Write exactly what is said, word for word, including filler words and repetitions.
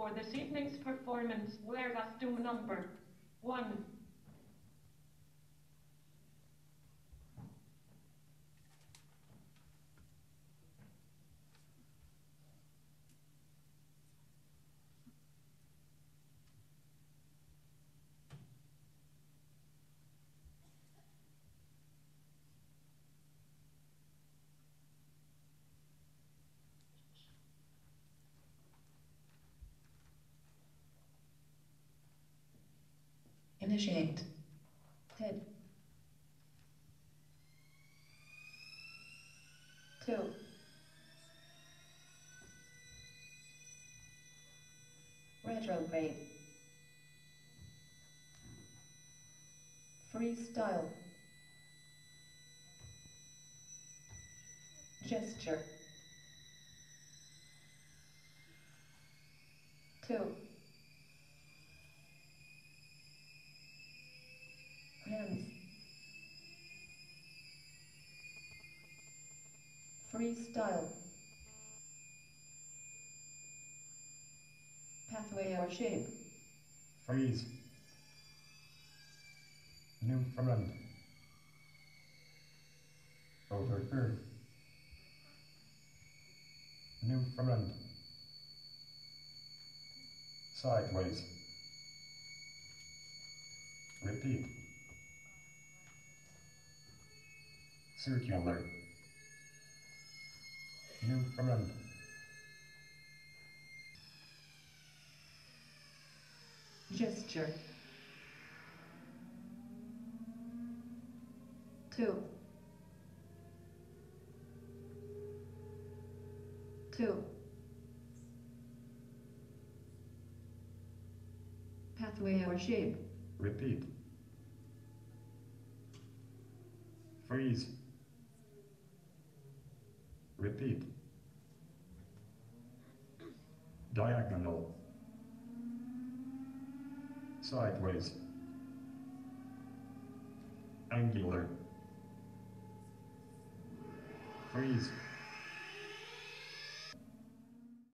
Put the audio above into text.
for this evening's performance, let us do number one. Initiate. Head. Two. Retrograde. Freestyle. Gesture. Two. Hands. Freestyle. Pathway or shape. Freeze. New front. Over curve. New front. Sideways. Repeat. Circular. New front. Gesture. Two. Two. Pathway or shape. Repeat. Freeze. Repeat. Diagonal. Sideways. Angular. Freeze.